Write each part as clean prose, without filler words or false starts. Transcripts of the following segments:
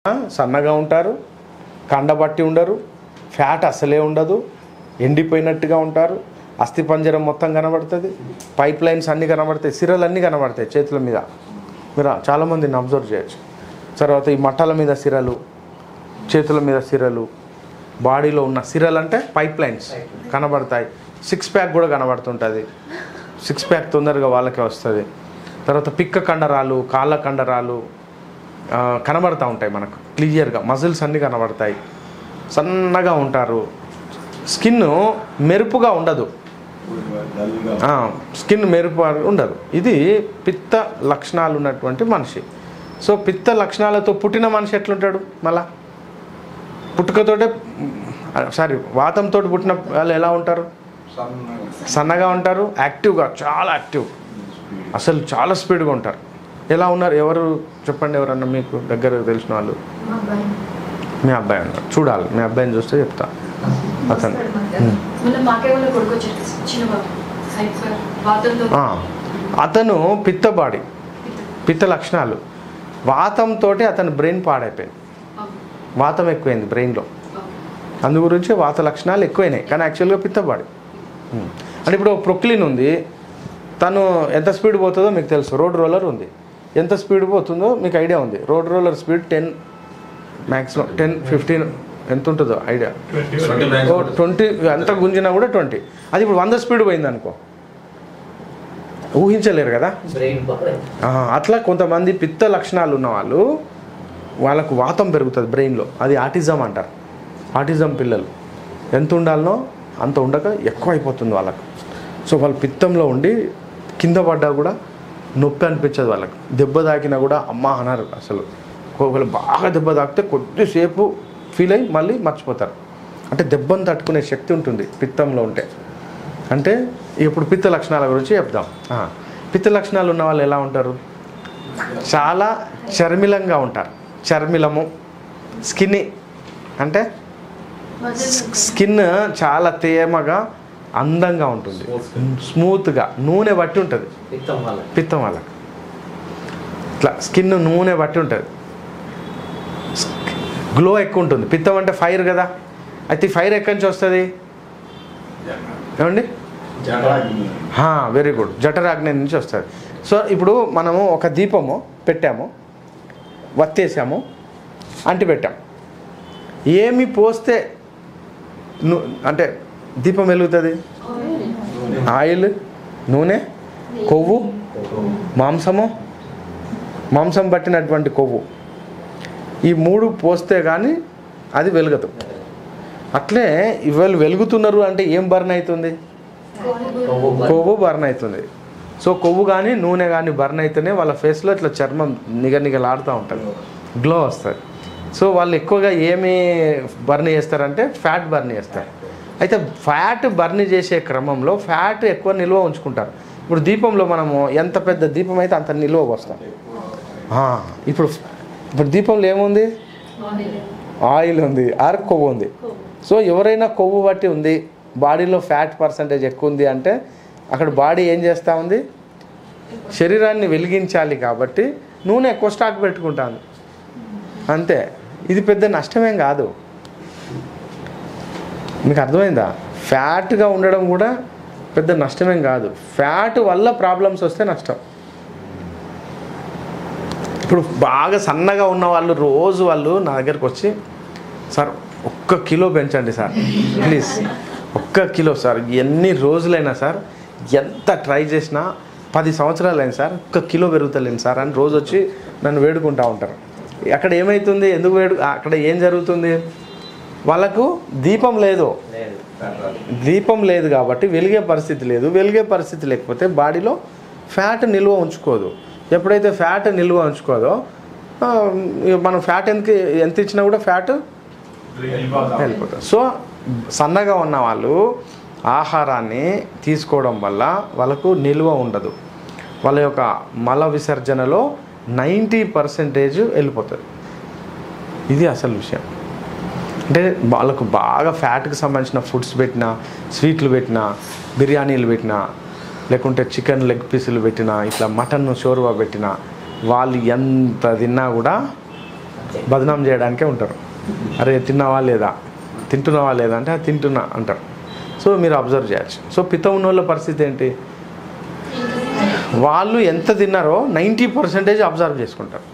సన్నగా ఉంటారు, కండబట్టి ఉండరు, ఫ్యాట్ అసలే ఉండదు, ఎండిపోయినట్టుగా ఉంటారు, అస్థిపంజరం మొత్తం కనబడుతుంది, పైప్ లైన్స్ అన్నీ కనబడతాయి, సిరలు అన్నీ కనబడతాయి చేతుల మీద. మీరు చాలామందిని అబ్జర్వ్ చేయొచ్చు. తర్వాత ఈ మట్టాల మీద సిరలు, చేతుల మీద సిరలు, బాడీలో ఉన్న సిరలు అంటే పైప్ లైన్స్ కనబడతాయి. సిక్స్ ప్యాక్ కూడా కనబడుతుంటుంది. సిక్స్ ప్యాక్ తొందరగా వాళ్ళకే వస్తుంది. తర్వాత పిక్క కండరాలు, కాళ్ళ కండరాలు కనబడుతూ ఉంటాయి మనకు క్లియర్గా. మజిల్స్ అన్నీ కనబడతాయి. సన్నగా ఉంటారు. స్కిన్ మెరుపుగా ఉండదు, స్కిన్ మెరుపు ఉండదు. ఇది పిత్త లక్షణాలు ఉన్నటువంటి మనిషి. సో పిత్త లక్షణాలతో పుట్టిన మనిషి ఎట్లుంటాడు? మళ్ళా పుట్టుకతోటే వాతంతో పుట్టిన వాళ్ళు ఎలా ఉంటారు? సన్నగా ఉంటారు, యాక్టివ్గా, చాలా యాక్టివ్, అసలు చాలా స్పీడ్గా ఉంటారు. ఎలా ఉన్నారు? ఎవరు చెప్పండి, ఎవరన్నా మీకు దగ్గర తెలిసిన వాళ్ళు? మీ అబ్బాయి ఉన్నారు. చూడాలి, మీ అబ్బాయిని చూస్తే చెప్తా. అతను పిత్తబాడి, పిత్త లక్షణాలు. వాతంతో అతని బ్రెయిన్ పాడైపోయింది. వాతం ఎక్కువైంది బ్రెయిన్లో, అందు గురించి వాత లక్షణాలు ఎక్కువైనాయి. కానీ యాక్చువల్గా పిత్తబాడి. అంటే ఇప్పుడు ప్రొక్లిన్ ఉంది, తను ఎంత స్పీడ్ పోతుందో మీకు తెలుసు. రోడ్ రోలర్ ఉంది, ఎంత స్పీడ్ పోతుందో మీకు ఐడియా ఉంది. రోడ్ రోలర్ స్పీడ్ 10, మ్యాక్సిమం 10, 15 ఎంత ఉంటుందో ఐడియా. 20 ఎంత గుంజినా కూడా 20. అది ఇప్పుడు 100 స్పీడ్ పోయింది అనుకో, ఊహించలేరు కదా. అట్లా కొంతమంది పిత్త లక్షణాలు ఉన్న వాళ్ళకు వాతం పెరుగుతుంది బ్రెయిన్లో. అది ఆటిజం అంటారు. ఆటిజం పిల్లలు ఎంత ఉండాలనో అంత ఉండక ఎక్కువ అయిపోతుంది వాళ్ళకు. సో వాళ్ళు పిత్తంలో ఉండి కింద పడ్డా కూడా నొప్పి అనిపించదు వాళ్ళకి. దెబ్బ తాకినా కూడా అమ్మ అన్నారు. అసలు ఒకవేళ బాగా దెబ్బ తాకితే కొద్దిసేపు ఫీల్ అయ్యి మళ్ళీ మర్చిపోతారు. అంటే దెబ్బను తట్టుకునే శక్తి ఉంటుంది పిత్తంలో ఉంటే. అంటే ఇప్పుడు పిత్త లక్షణాల గురించి చెప్దాం. పిత్త లక్షణాలు ఉన్న వాళ్ళు ఎలా ఉంటారు? చాలా చర్మిలంగా ఉంటారు. చర్మిలము, స్కిన్ని, అంటే స్కిన్ చాలా తేమగా అందంగా ఉంటుంది, స్మూత్గా, నూనె బట్టి ఉంటుంది. పిత్తం వాళ్ళకి ఇట్లా స్కిన్ నూనె బట్టి ఉంటుంది, గ్లో ఎక్కువ ఉంటుంది. పిత్తం అంటే ఫైర్ కదా. అయితే ఫైర్ ఎక్కడి నుంచి వస్తుంది? ఏమండి? వెరీ గుడ్, జఠరాగ్ని నుంచి వస్తుంది. సో ఇప్పుడు మనము ఒక దీపము పెట్టాము, వత్తేసాము, అంటి పెట్టాము. ఏమి పోస్తే అంటే దీపం వెలుగుతుంది? ఆయిల్, నూనె, కొవ్వు, మాంసం పట్టినటువంటి కొవ్వు, ఈ 3 పోస్తే కానీ అది వెలుగదు. అట్లే ఇవాళ వెలుగుతున్నారు అంటే ఏం బర్న్ అవుతుంది? కొవ్వు బర్న్ అవుతుంది. సో కొవ్వు కానీ నూనె కానీ బర్న్ అయితేనే వాళ్ళ ఫేస్లో ఇట్లా చర్మం నిగనిగలాడుతూ ఉంటుంది, గ్లో వస్తుంది. సో వాళ్ళు ఎక్కువగా ఏమి బర్న్ చేస్తారంటే ఫ్యాట్ బర్న్ చేస్తారు. అయితే ఫ్యాట్ బర్న్ చేసే క్రమంలో ఫ్యాట్ ఎక్కువ నిల్వ ఉంచుకుంటారు. ఇప్పుడు దీపంలో మనము ఎంత పెద్ద దీపం అయితే అంత నిల్వ వస్తాం. ఇప్పుడు దీపంలో ఏముంది? ఆయిల్ ఉంది, ఆర్ కొవ్వు ఉంది. సో ఎవరైనా కొవ్వు బట్టి ఉంది, బాడీలో ఫ్యాట్ పర్సంటేజ్ ఎక్కువ ఉంది అంటే అక్కడ బాడీ ఏం చేస్తూ ఉంది? శరీరాన్ని వెలిగించాలి కాబట్టి నూనె ఎక్కువ స్టాక్ పెట్టుకుంటాను, అంతే. ఇది పెద్ద నష్టమేం కాదు. మీకు అర్థమైందా? ఫ్యాట్గా ఉండడం కూడా పెద్ద నష్టమేం కాదు. ఫ్యాట్ వల్ల ప్రాబ్లమ్స్ వస్తే నష్టం. ఇప్పుడు బాగా సన్నగా ఉన్న వాళ్ళు రోజు వాళ్ళు నా దగ్గరకు వచ్చి, సార్ 1 కిలో పెంచండి సార్ ప్లీజ్, 1 కిలో సార్, ఎన్ని రోజులైనా సార్, ఎంత ట్రై చేసినా 10 సంవత్సరాలు అయింది సార్, 1 కిలో పెరుగుతలేను సార్ అని రోజు వచ్చి నన్ను వేడుకుంటూ ఉంటారు. అక్కడ ఏమవుతుంది? ఎందుకు అక్కడ ఏం జరుగుతుంది? వాళ్ళకు దీపం లేదు కాబట్టి వెలిగే పరిస్థితి లేదు. వెలిగే పరిస్థితి లేకపోతే బాడీలో ఫ్యాట్ నిల్వ ఉంచుకోదు. ఎప్పుడైతే ఫ్యాట్ నిల్వ ఉంచుకోదో మనం ఫ్యాట్ ఎంత ఇచ్చినా కూడా ఫ్యాట్ వెళ్ళిపోతుంది. సో సన్నగా ఉన్న వాళ్ళు ఆహారాన్ని తీసుకోవడం వల్ల వాళ్ళకు నిల్వ ఉండదు. వాళ్ళ యొక్క మల విసర్జనలో 90% వెళ్ళిపోతుంది. ఇది అసలు విషయం. అంటే వాళ్ళకు బాగా ఫ్యాట్కి సంబంధించిన ఫుడ్స్ పెట్టినా, స్వీట్లు పెట్టినా, బిర్యానీలు పెట్టినా, లేకుంటే చికెన్ లెగ్ పీసులు పెట్టినా, ఇట్లా మటన్ షోర్వా పెట్టినా, వాళ్ళు ఎంత తిన్నా కూడా బదనాం చేయడానికే ఉంటారు. అరే తిన్నావా లేదా, తింటున్నావా లేదా అంటే అది తింటున్నా అంటారు. సో మీరు అబ్జర్వ్ చేయొచ్చు. సో పిత్తం ఉన్న వాళ్ళ పరిస్థితి ఏంటి, వాళ్ళు ఎంత తిన్నారో 90% అబ్జర్వ్ చేసుకుంటారు.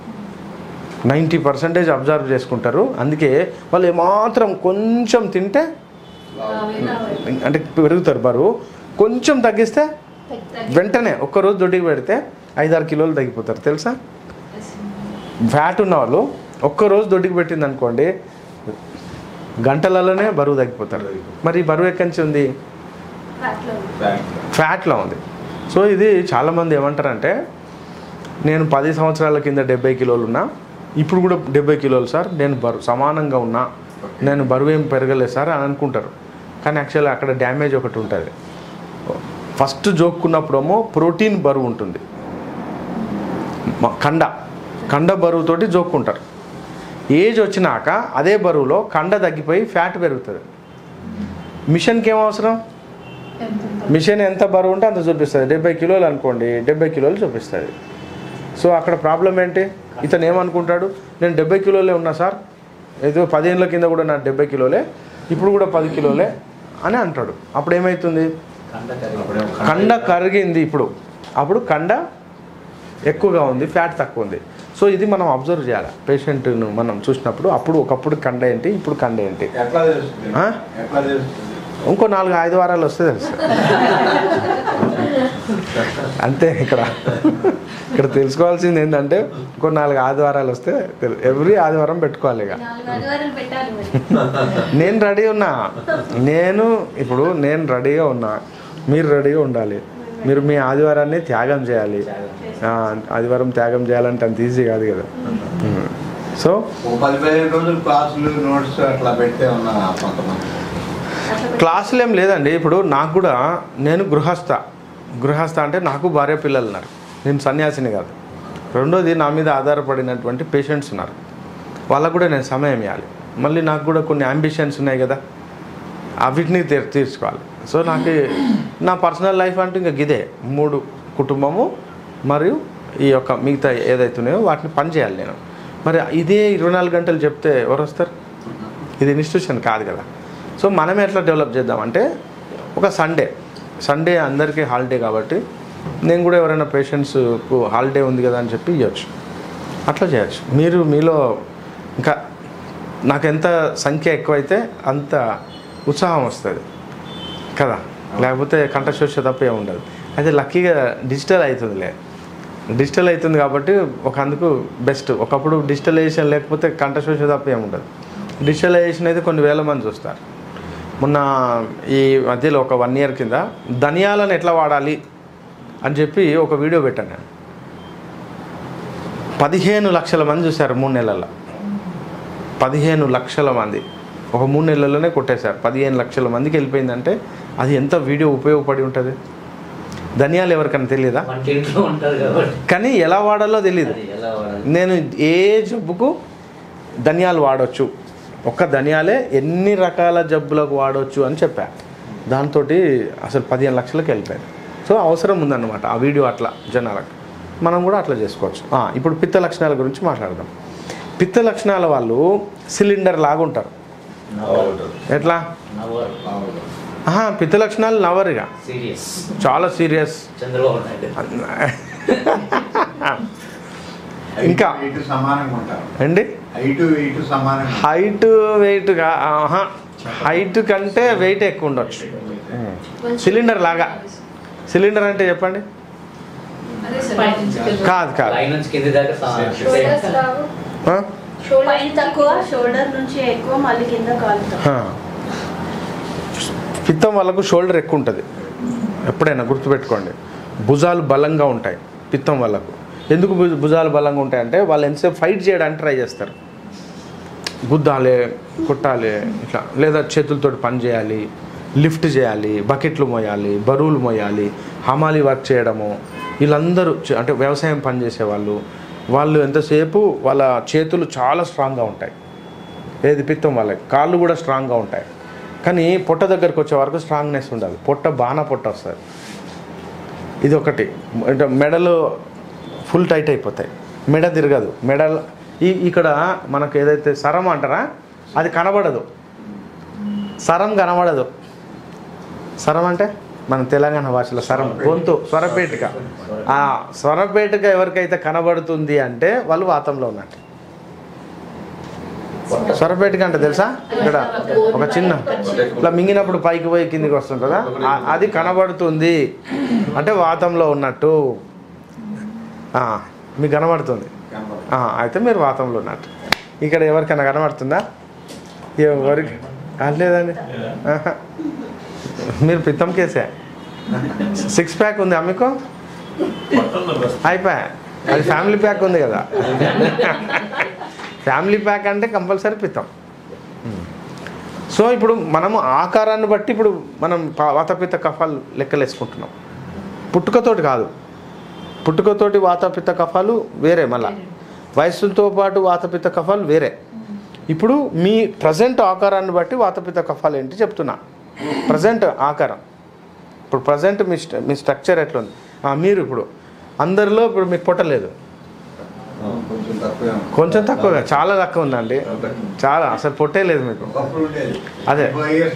90% అబ్జర్వ్ చేసుకుంటారు. అందుకే వాళ్ళు ఏమాత్రం కొంచెం తింటే అంటే పెరుగుతారు బరువు, కొంచెం తగ్గిస్తే వెంటనే ఒక్కరోజు దొడ్డికి పెడితే 5-6 కిలోలు తగ్గిపోతారు తెలుసా. ఫ్యాట్ ఉన్న వాళ్ళు ఒక్కరోజు దొడ్డికి పెట్టింది అనుకోండి గంటలలోనే బరువు తగ్గిపోతారు. మరి బరువు ఎక్కడి నుంచి ఉంది, ఫ్యాట్లో ఉంది. సో ఇది చాలామంది ఏమంటారంటే నేను 10 సంవత్సరాల కింద 70 కిలోలు ఉన్నా, ఇప్పుడు కూడా 70 కిలోలు సార్, నేను సమానంగా ఉన్నా, నేను బరువు ఏం పెరగలేదు సార్ అని అనుకుంటారు. కానీ యాక్చువల్లీ అక్కడ డ్యామేజ్ ఒకటి ఉంటుంది. ఫస్ట్ జోక్కున్నప్పుడేమో ప్రోటీన్ బరువు ఉంటుంది, కండ బరువుతోటి జోక్కుంటారు. ఏజ్ వచ్చినాక అదే బరువులో కండ తగ్గిపోయి ఫ్యాట్ పెరుగుతుంది. మిషన్కి ఏం అవసరం, మిషన్ ఎంత బరువు ఉంటే అంత చూపిస్తుంది. 70 కిలోలు అనుకోండి, 70 కిలోలు చూపిస్తుంది. సో అక్కడ ప్రాబ్లం ఏంటి, ఇతను ఏమనుకుంటాడు, నేను 70 కిలోలే ఉన్నా సార్, ఏదో 10 ఏళ్ళ కింద కూడా నా 70 కిలోలే, ఇప్పుడు కూడా 10 కిలోలే అని అంటాడు. అప్పుడు ఏమవుతుంది, కండ కరిగింది, అప్పుడు కండ ఎక్కువగా ఉంది, ఫ్యాట్ తక్కువ ఉంది. సో ఇది మనం అబ్జర్వ్ చేయాలి పేషెంట్ను మనం చూసినప్పుడు. అప్పుడు ఒకప్పుడు కండ ఏంటి, ఇప్పుడు కండ ఏంటి, ఇంకో 4-5 వారాలు వస్తే తెలుసు. అంతే. ఇక్కడ తెలుసుకోవాల్సింది ఏంటంటే ఇంకో 4 ఆదివారాలు వస్తే ఎవ్రీ ఆదివారం పెట్టుకోవాలి. ఇక నేను రెడీ ఉన్నా, నేను రెడీగా ఉన్నా, మీరు రెడీగా ఉండాలి. మీరు మీ ఆదివారాన్ని త్యాగం చేయాలి. ఆదివారం త్యాగం చేయాలంటే అంత ఈజీ కాదు కదా. సో 15 రోజులు క్లాసులు నోట్స్ అట్లా పెట్టే ఉన్నా. క్లాసులు ఏం లేదండి. ఇప్పుడు నాకు కూడా, నేను గృహస్థ అంటే నాకు భార్య పిల్లలు ఉన్నారు, నేను సన్యాసిని కాదు. రెండోది నా మీద ఆధారపడినటువంటి పేషెంట్స్ ఉన్నారు, వాళ్ళకు కూడా నేను సమయం ఇవ్వాలి. మళ్ళీ నాకు కూడా కొన్ని అంబిషన్స్ ఉన్నాయి కదా, అవిటిని తీర్చుకోవాలి. సో నాకు నా పర్సనల్ లైఫ్ అంటే ఇంకా గిదే 3 కుటుంబము మరియు ఈ యొక్క మిగతా ఏదైతున్నాయో వాటిని పని చేయాలి నేను. మరి ఇదే 24 గంటలు చెప్తే ఎవరు వస్తారు, ఇది ఇన్స్టిట్యూషన్ కాదు కదా. సో మనం ఎట్లా డెవలప్ చేద్దామంటే ఒక సండే అందరికీ హాలిడే కాబట్టి నేను కూడా ఎవరైనా పేషెంట్స్కు హాలిడే ఉంది కదా అని చెప్పి ఇవ్వచ్చు, అట్లా చేయొచ్చు. మీరు మీలో ఇంకా నాకు ఎంత సంఖ్య ఎక్కువైతే అంత ఉత్సాహం వస్తుంది కదా, లేకపోతే కంఠశోష తప్ప ఏమి ఉండదు. అయితే లక్కీగా డిజిటల్ అవుతుంది కాబట్టి అందుకు బెస్ట్. ఒకప్పుడు డిజిటలైజేషన్ లేకపోతే కంఠశోష తప్ప ఏమి ఉండదు. డిజిటలైజేషన్ అయితే కొన్ని వేల మంది చూస్తారు. మొన్న ఈ మధ్యలో ఒక 1 year కింద ధనియాలను ఎట్లా వాడాలి అని చెప్పి ఒక వీడియో పెట్టాను నేను. 15 లక్షల మంది చూశారు 3 నెలల్లో. 15 లక్షల మంది ఒక 3 నెలల్లోనే కొట్టేశారు. 15 లక్షల మందికి వెళ్ళిపోయిందంటే అది ఎంత వీడియో ఉపయోగపడి ఉంటుంది. ధనియాలు ఎవరికైనా తెలియదా, కానీ ఎలా వాడాలో తెలియదు. నేను ఏ జబ్బుకు ధనియాలు వాడవచ్చు, ఒక్క ధనియాలే ఎన్ని రకాల జబ్బులకు వాడవచ్చు అని చెప్పా. దాంతో అసలు 15 లక్షలకు వెళ్ళిపోయారు. సో అవసరం ఉందన్నమాట ఆ వీడియో అట్లా జనాలకు. మనం కూడా అట్లా చేసుకోవచ్చు. ఇప్పుడు పిత్త లక్షణాల గురించి మాట్లాడదాం. పిత్త లక్షణాల వాళ్ళు సిలిండర్ లాగా ఉంటారు. ఎట్లా, పిత్త లక్షణాలు నవరుగా చాలా సీరియస్. ఇంకా అండి హైట్ వెయిట్గా హైట్ కంటే వెయిట్ ఎక్కువ ఉండొచ్చు. సిలిండర్ లాగా. సిలిండర్ అంటే చెప్పండి. కాదు పిత్తం వాళ్ళకు షోల్డర్ ఎక్కువ ఉంటుంది. ఎప్పుడైనా గుర్తుపెట్టుకోండి. భుజాలు బలంగా ఉంటాయి పిత్తం వాళ్ళకు. ఎందుకు భుజాలు బలంగా ఉంటాయంటే వాళ్ళు ఎంతసేపు ఫైట్ చేయడానికి ట్రై చేస్తారు. గుద్దాలి, కొట్టాలి ఇట్లా, లేదా చేతులతో పని చేయాలి, లిఫ్ట్ చేయాలి, బకెట్లు మోయాలి, బరువులు మోయాలి, హమాలి వర్క్ చేయడము. వీళ్ళందరూ అంటే వ్యవసాయం పని చేసేవాళ్ళు, వాళ్ళు ఎంతసేపు వాళ్ళ చేతులు చాలా స్ట్రాంగ్గా ఉంటాయి. ఏది పిత్తం వాళ్ళకి. కాళ్ళు కూడా స్ట్రాంగ్గా ఉంటాయి. కానీ పొట్ట దగ్గరకు వచ్చే వరకు స్ట్రాంగ్నెస్ ఉండదు. పొట్ట వస్తుంది. ఇది ఒకటి. అంటే మెడలు ఫుల్ టైట్ అయిపోతాయి, మెడ తిరగదు. ఇక్కడ మనకు ఏదైతే సరం అంటారా అది కనబడదు, సరం కనబడదు. సరం అంటే మన తెలంగాణ భాషలో సరం గొంతు, స్వరపేటిక. ఆ స్వరపేటిక ఎవరికైతే కనబడుతుంది అంటే వాళ్ళు వాతంలో ఉన్నట్టు. స్వరపేటిక అంటే తెలుసా? ఇక్కడ ఒక చిన్న ఇట్లా మింగినప్పుడు పైకి పోయి కిందికి వస్తుంది కదా, అది కనబడుతుంది అంటే వాతంలో ఉన్నట్టు. మీకు కనబడుతుంది, అయితే మీరు వాతంలో ఉన్నట్టు. ఇక్కడ ఎవరికైనా కనబడుతుందా? ఎవరికి లేదండి. మీరు పిత్తం కేసే. 6 ప్యాక్ ఉంది మీకు? అయిపోయా, అది ఫ్యామిలీ ప్యాక్ ఉంది కదా. ఫ్యామిలీ ప్యాక్ అంటే కంపల్సరీ పిత్తం. సో ఇప్పుడు మనము ఆకారాన్ని బట్టి ఇప్పుడు మనం వాతపిత్త కఫాలు లెక్కలేసుకుంటున్నాం. పుట్టుకతోటి కాదు, పుట్టుకతోటి వాతపిత్త కఫాలు వేరే, మళ్ళా వయస్సుతో పాటు వాతపిత్త కఫాలు వేరే. ఇప్పుడు మీ ప్రజెంట్ ఆకారాన్ని బట్టి వాతపిత్త కఫాలు ఏంటి చెప్తున్నా. ప్రజెంట్ ఆకారం, ఇప్పుడు ప్రజెంట్ మీ స్ట్రక్చర్ ఎట్లుంది. మీరు ఇప్పుడు అందరిలో ఇప్పుడు మీకు పొట్టలేదు, కొంచెం తక్కువగా, చాలా తక్కువ ఉందండి, చాలా అసలు పొట్టే లేదు మీకు. అదే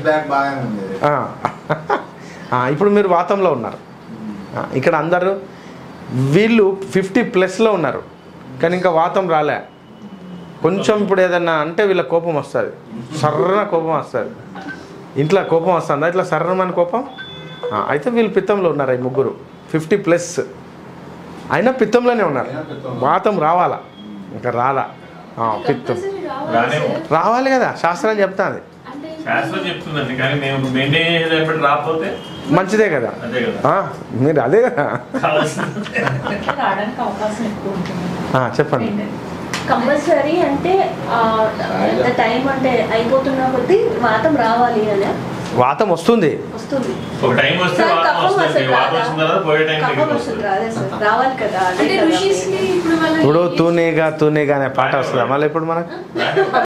ఇప్పుడు మీరు వాతంలో ఉన్నారు. ఇక్కడ అందరూ వీళ్ళు 50+ ఉన్నారు, కానీ ఇంకా వాతం రాలే. కొంచెం ఇప్పుడు ఏదన్నా అంటే వీళ్ళ కోపం వస్తుంది, సర్రన కోపం వస్తుంది. ఇంట్లో కోపం వస్తుందా ఇట్లా సర్రమని కోపం? అయితే వీళ్ళు పిత్తంలో ఉన్నారు. ఈ ముగ్గురు 50+ అయినా పిత్తంలోనే ఉన్నారు. వాతం రావాలా, ఇంకా రాలా. పిత్తం రావాలి కదా, శాస్త్రం చెప్తాది. మంచిదే కదా, మీరు అదే కదా. చెప్పండి. కంపల్సరీ అంటే టైం అంటే అయిపోతున్న కొద్దీ వాతం రావాలి అని. వాతం వస్తుంది, రావాలి కదా. ఇప్పుడు తూనేగా అనే పాట వస్తుందా మళ్ళీ ఇప్పుడు మనకు?